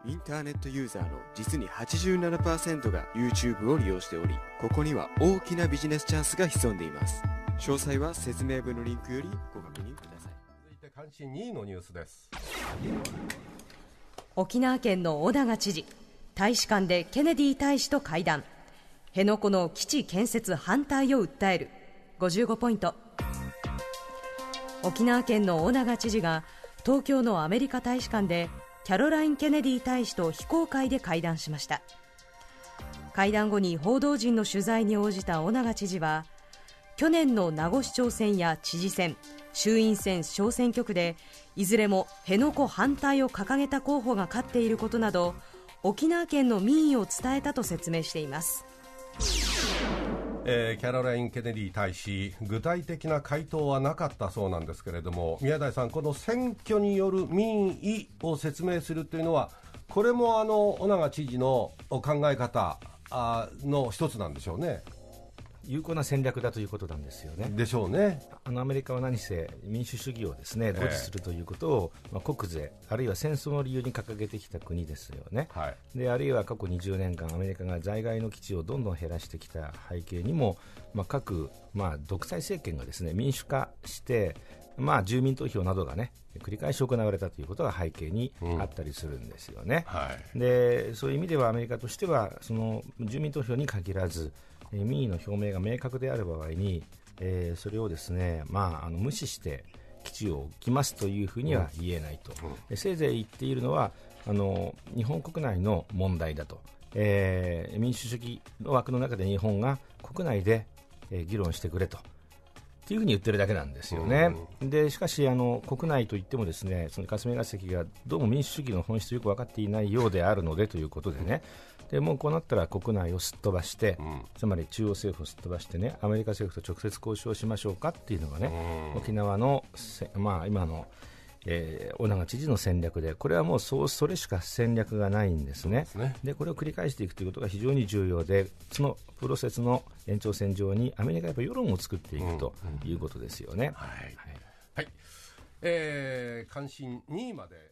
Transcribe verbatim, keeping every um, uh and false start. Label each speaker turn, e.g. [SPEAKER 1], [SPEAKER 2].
[SPEAKER 1] インターネットユーザーの実に はちじゅうななパーセント が YouTube を利用しており、ここには大きなビジネスチャンスが潜んでいます。詳細は説明文のリンクよりご確認ください。
[SPEAKER 2] 続いて関心にいのニュースです。
[SPEAKER 3] 沖縄県の小長知事、大使館でケネディ大使と会談。辺野古の基地建設反対を訴える。ごじゅうごポイント。沖縄県の小長知事が東京のアメリカ大使館でキャロライン・ケネディ大使と非公開で会談しました。会談後に報道陣の取材に応じた小長知事は、去年の名護市長選や知事選、衆院選小選挙区でいずれも辺野古反対を掲げた候補が勝っていることなど、沖縄県の民意を伝えたと説明しています。
[SPEAKER 2] えー、キャロライン・ケネディ大使、具体的な回答はなかったそうなんですけれども、宮台さん、この選挙による民意を説明するというのは、これもあの小長知事の考え方の一つなんでしょうね。
[SPEAKER 4] 有効な戦略だということなんですよね。
[SPEAKER 2] でしょうね。
[SPEAKER 4] あのアメリカは何せ民主主義をですね、保持するということを、えーまあ、国税あるいは戦争の理由に掲げてきた国ですよね、はい、であるいは過去にじゅうねんかんアメリカが在外の基地をどんどん減らしてきた背景にも、まあ、各、まあ、独裁政権がですね民主化して、まあ、住民投票などがね繰り返し行われたということが背景にあったりするんですよね、うんはい、でそういう意味ではアメリカとしてはその住民投票に限らず民意の表明が明確である場合に、えー、それをですね、まあ、あの無視して基地を置きますというふうには言えないと、うん、せいぜい言っているのはあの日本国内の問題だと、えー、民主主義の枠の中で日本が国内で、えー、議論してくれとというふうに言ってるだけなんですよね、うん、でしかしあの国内といってもですねその霞が関がどうも民主主義の本質よく分かっていないようであるのでということでね、でもうこうなったら国内をすっ飛ばして、うん、つまり中央政府をすっ飛ばしてねアメリカ政府と直接交渉しましょうかっていうのがね、うん、沖縄の、まあ、今の、えー、小長知事の戦略で、これはもう そ, それしか戦略がないんですね。ですね。でこれを繰り返していくということが非常に重要で、そのプロセスの延長線上にアメリカがやっぱり世論を作っていくということですよね、うんうんはいはい、
[SPEAKER 2] はいえー、関心にいまで